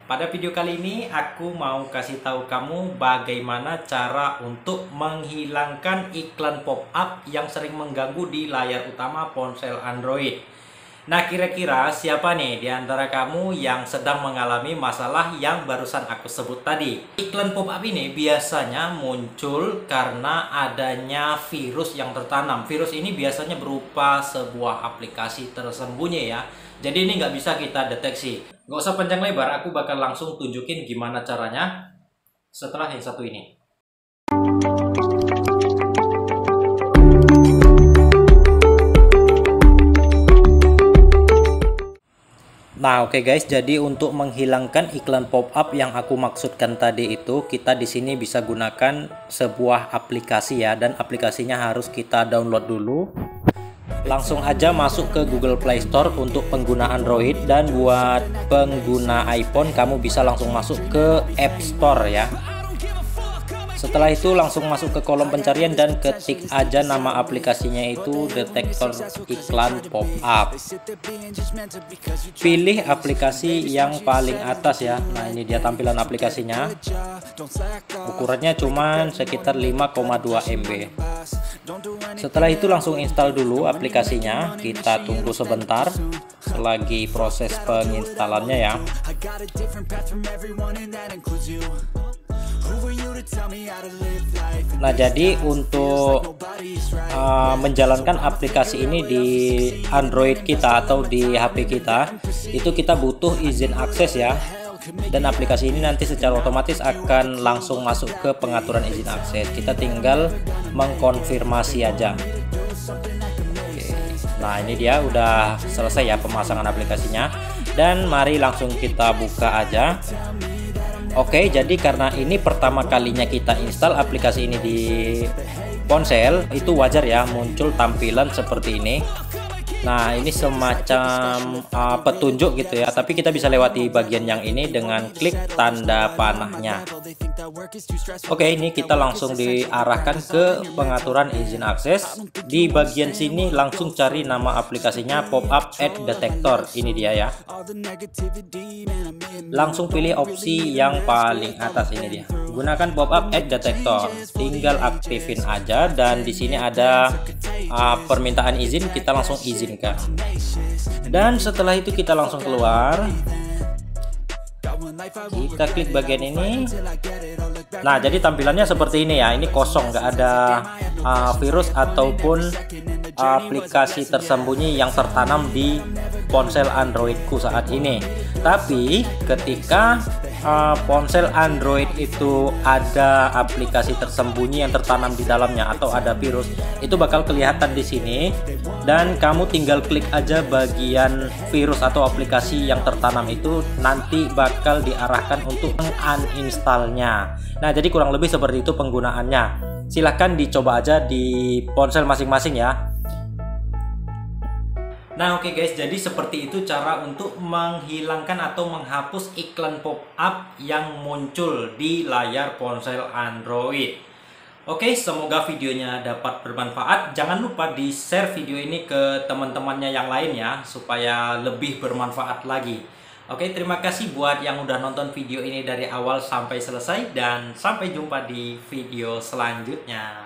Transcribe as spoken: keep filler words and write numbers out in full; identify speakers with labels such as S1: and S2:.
S1: Pada video kali ini aku mau kasih tahu kamu bagaimana cara untuk menghilangkan iklan pop-up yang sering mengganggu di layar utama ponsel Android. Nah, kira-kira siapa nih di antara kamu yang sedang mengalami masalah yang barusan aku sebut tadi? Iklan pop-up ini biasanya muncul karena adanya virus yang tertanam. Virus ini biasanya berupa sebuah aplikasi tersembunyi ya. Jadi ini nggak bisa kita deteksi. Nggak usah panjang lebar, aku bakal langsung tunjukin gimana caranya setelah yang satu ini. Nah, oke okay guys, jadi untuk menghilangkan iklan pop-up yang aku maksudkan tadi itu, kita di sini bisa gunakan sebuah aplikasi ya, dan aplikasinya harus kita download dulu. Langsung aja masuk ke Google Play Store untuk pengguna Android, dan buat pengguna iPhone kamu bisa langsung masuk ke App Store ya. Setelah itu langsung masuk ke kolom pencarian dan ketik aja nama aplikasinya itu detektor iklan pop-up. Pilih aplikasi yang paling atas ya. Nah, ini dia tampilan aplikasinya. Ukurannya cuma sekitar lima koma dua M B. Setelah itu langsung install dulu aplikasinya. Kita tunggu sebentar selagi proses penginstalannya ya. Nah, jadi untuk uh, menjalankan aplikasi ini di Android kita atau di H P kita, itu kita butuh izin akses ya. Dan aplikasi ini nanti secara otomatis akan langsung masuk ke pengaturan izin akses. Kita tinggal mengkonfirmasi aja. Oke. Nah, ini dia udah selesai ya pemasangan aplikasinya. Dan mari langsung kita buka aja. Oke, jadi karena ini pertama kalinya kita install aplikasi ini di ponsel, itu wajar ya muncul tampilan seperti ini. Nah, ini semacam uh, petunjuk gitu ya, tapi kita bisa lewati bagian yang ini dengan klik tanda panahnya. Oke, ini kita langsung diarahkan ke pengaturan izin akses. Di bagian sini langsung cari nama aplikasinya Pop-up Ad Detector. Ini dia ya. Langsung pilih opsi yang paling atas, ini dia. Gunakan Pop-up Ad Detector. Tinggal aktifin aja, dan di sini ada uh, permintaan izin, kita langsung izinkan. Dan setelah itu kita langsung keluar. Kita klik bagian ini. Nah, jadi tampilannya seperti ini ya. Ini kosong, nggak ada uh, virus ataupun aplikasi tersembunyi yang tertanam di ponsel Androidku saat ini. Tapi ketika uh, ponsel Android itu ada aplikasi tersembunyi yang tertanam di dalamnya atau ada virus, itu bakal kelihatan di sini, dan kamu tinggal klik aja bagian virus atau aplikasi yang tertanam itu, nanti bakal diarahkan untuk menguninstallnya. Nah, jadi kurang lebih seperti itu penggunaannya. Silahkan dicoba aja di ponsel masing-masing ya. Nah, oke okay guys, jadi seperti itu cara untuk menghilangkan atau menghapus iklan pop-up yang muncul di layar ponsel Android. Oke, okay, semoga videonya dapat bermanfaat. Jangan lupa di-share video ini ke teman-temannya yang lain ya, supaya lebih bermanfaat lagi. Oke, okay, terima kasih buat yang udah nonton video ini dari awal sampai selesai, dan sampai jumpa di video selanjutnya.